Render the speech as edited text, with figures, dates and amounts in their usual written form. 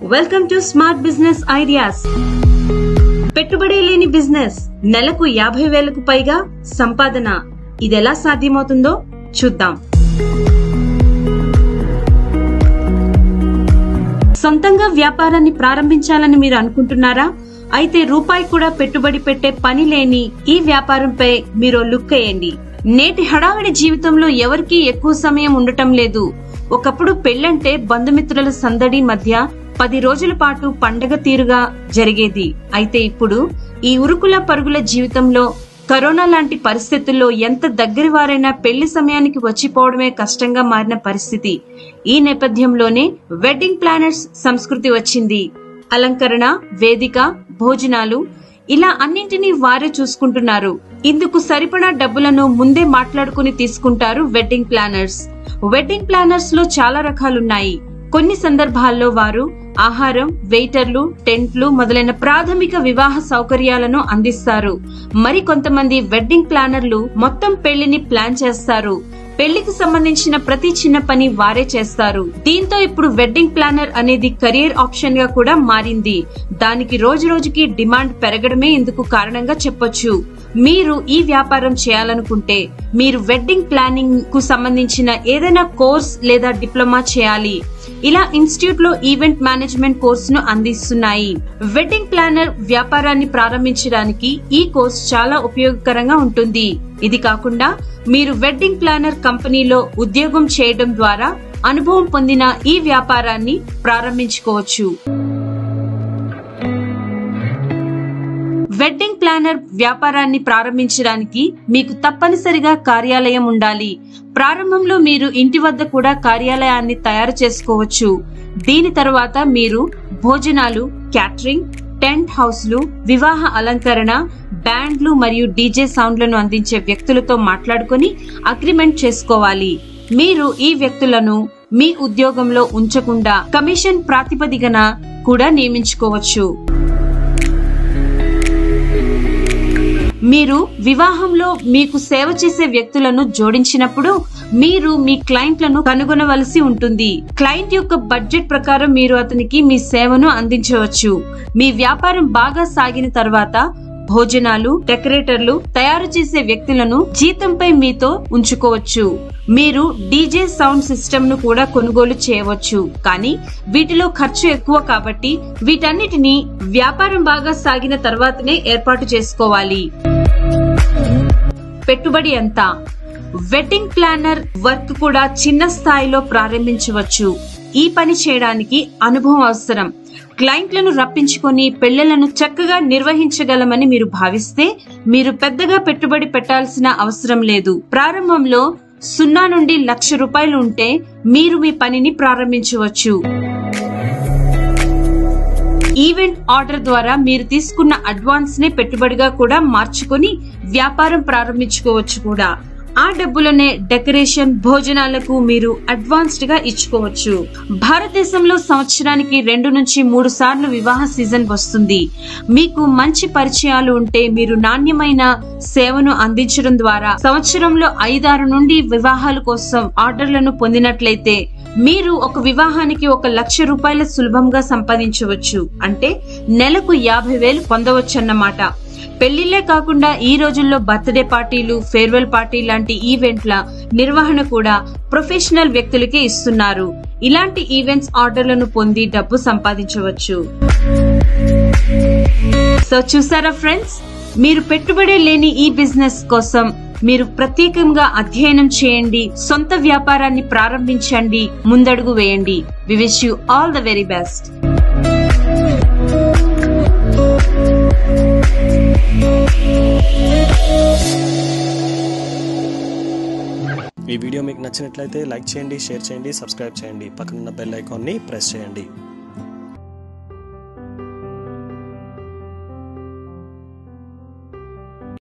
Welcome to smart business ideas. పెట్టుబడి లేని business, నెలకు 50,000కు పైగా సంపాదన. ఇదెలా సాధ్యమవుతుందో చూద్దాం. సొంతంగా వ్యాపారాన్ని ప్రారంభించాలని మీరు అనుకుంటున్నారా? అయితే రూపాయి కూడా పెట్టుబడి పెట్టే పని లేని ఈ వ్యాపారంపై మీరు లుక్ వేయండి. నేటి హడావిడి జీవితంలో ఎవరికీ ఎక్కువ సమయం ఉండటం లేదు. ఒకప్పుడు పెళ్లంటే బంధుమిత్రుల సందడి మధ్య 10 రోజుల పాటు పండగ తీరుగా జరిగేది. అయితే ఇప్పుడు ఈ ఉరుకుల పరుగుల జీవితంలో, కరోనా లాంటి పరిస్థితుల్లో ఎంత దగ్గరి వారైనా పెళ్లి సమయానికి వచ్చిపోవడమే కష్టంగా మారిన పరిస్థితి. ఈ నేపథ్యంలోనే వెడ్డింగ్ ప్లానర్స్ సంస్కృతి వచ్చింది. అలంకరణ, వేదిక, భోజనాలు ఇలా అన్నింటినీ వారే చూసుకుంటున్నారు. ఇందుకు సరిపడా డబ్బులను ముందే మాట్లాడుకుని తీసుకుంటారు వెడ్డింగ్ ప్లానర్స్. వెడ్డింగ్ ప్లానర్స్ లో చాలా రకాలున్నాయి. కొన్ని సందర్భాల్లో వారు ఆహారం, వెయిటర్లు, టెంట్లు మొదలైన ప్రాథమిక వివాహ సౌకర్యాలను అందిస్తారు. మరి కొంతమంది వెడ్డింగ్ ప్లానర్లు మొత్తం పెళ్లిని ప్లాన్ చేస్తారు. పెళ్లికి సంబంధించిన ప్రతి చిన్న పని వారే చేస్తారు. దీంతో ఇప్పుడు వెడ్డింగ్ ప్లానర్ అనేది కెరీర్ ఆప్షన్ గా కూడా మారింది. దానికి రోజు రోజుకి డిమాండ్ పెరగడమే ఇందుకు కారణంగా చెప్పొచ్చు. మీరు ఈ వ్యాపారం చేయాలనుకుంటే మీరు వెడ్డింగ్ ప్లానింగ్ కు సంబంధించిన ఏదైనా కోర్స్ లేదా డిప్లొమా చేయాలి. ఇలా ఇన్స్టిట్యూట్ లో ఈవెంట్ మేనేజ్మెంట్ కోర్సును అందిస్తున్నాయి. వెడ్డింగ్ ప్లానర్ వ్యాపారాన్ని ప్రారంభించడానికి ఈ కోర్స్ చాలా ఉపయోగకరంగా ఉంటుంది. ఇది కాకుండా మీరు వెడ్డింగ్ ప్లానర్ కంపెనీలో ఉద్యోగం చేయడం ద్వారా అనుభవం పొందిన ఈ వ్యాపారాన్ని ప్రారంభించుకోవచ్చు. వెడ్డింగ్ ప్లానర్ వ్యాపారాన్ని ప్రారంభించడానికి మీకు తప్పనిసరిగా కార్యాలయం ఉండాలి. ప్రారంభంలో మీరు ఇంటి వద్ద కూడా కార్యాలయాన్ని తయారు చేసుకోవచ్చు. దీని తర్వాత మీరు భోజనాలు, క్యాటరింగ్, టెంట్ హౌస్లు, వివాహ అలంకరణ, బ్యాండ్లు మరియు డీజే సౌండ్లను అందించే వ్యక్తులతో మాట్లాడుకుని అగ్రిమెంట్ చేసుకోవాలి. మీరు ఈ వ్యక్తులను మీ ఉద్యోగంలో ఉంచకుండా కమిషన్ ప్రాతిపదికన కూడా నియమించుకోవచ్చు. మీరు వివాహంలో మీకు సేవ చేసే వ్యక్తులను జోడించినప్పుడు మీరు మీ క్లయింట్లను కనుగొనవలసి ఉంటుంది. క్లయింట్ యొక్క బడ్జెట్ ప్రకారం మీరు అతనికి మీ సేవను అందించవచ్చు. మీ వ్యాపారం బాగా సాగిన తర్వాత భోజనాలు, డెకరేటర్లు, తయారు చేసే వ్యక్తులను జీతంపై మీతో ఉంచుకోవచ్చు. మీరు డీజే సౌండ్ సిస్టమ్ ను కూడా కొనుగోలు చేయవచ్చు. కానీ వీటిలో ఖర్చు ఎక్కువ కాబట్టి వీటన్నిటిని వ్యాపారం బాగా సాగిన తర్వాతనే ఏర్పాటు చేసుకోవాలి. పెట్టుబడి ఎంత? వెడ్డింగ్ ప్లానర్ వర్క్ కూడా చిన్న స్థాయిలో ప్రారంభించవచ్చు. ఈ పని చేయడానికి అనుభవం అవసరం. క్లయింట్లను రప్పించుకొని పెళ్లిళ్లను చక్కగా నిర్వహించగలమని మీరు భావిస్తే మీరు పెద్దగా పెట్టుబడి పెట్టాల్సిన అవసరం లేదు. ప్రారంభంలో 0 నుండి ₹1,00,000 ఉంటే మీరు మీ పనిని ప్రారంభించవచ్చు. ఈవెంట్ ఆర్డర్ ద్వారా మీరు తీసుకున్న అడ్వాన్స్ నే పెట్టుబడిగా కూడా మార్చుకుని వ్యాపారం ప్రారంభించుకోవచ్చు కూడా. ఆ డబ్బులనే డెకరేషన్, భోజనాలకు మీరు అడ్వాన్స్డ్ గా ఇచ్చుకోవచ్చు. భారతదేశంలో సంవత్సరానికి 2 నుంచి 3 సార్లు వివాహ సీజన్ వస్తుంది. మీకు మంచి పరిచయాలు ఉంటే మీరు నాణ్యమైన సేవను అందించడం ద్వారా సంవత్సరంలో 5-6 నుండి వివాహాల కోసం ఆర్డర్లను పొందినట్లయితే మీరు ఒక వివాహానికి ₹1,00,000 సులభంగా సంపాదించవచ్చు. అంటే నెలకు 50,000 పొందవచ్చన్నమాట. పెళ్లిళ్లే కాకుండా ఈ రోజుల్లో బర్త్డే పార్టీలు, ఫేర్వెల్ పార్టీ లాంటి ఈవెంట్ల నిర్వహణ కూడా ప్రొఫెషనల్ వ్యక్తులకే ఇస్తున్నారు. ఇలాంటి ఈవెంట్స్ ఆర్డర్లను పొంది డబ్బు సంపాదించవచ్చు. సో చూసారా ఫ్రెండ్స్, మీరు పెట్టుబడి లేని ఈ బిజినెస్ కోసం మీరు ప్రత్యేకంగా అధ్యయనం చేయండి. సొంత వ్యాపారాన్ని ప్రారంభించండి. ముందడుగు వేయండి. We wish you all the very best. ఈ వీడియో మీకు నచ్చినట్లయితే లైక్ చేయండి, షేర్ చేయండి, సబ్స్క్రైబ్ చేయండి. పక్కనున్న బెల్ ఐకాన్ని ప్రెస్ చేయండి.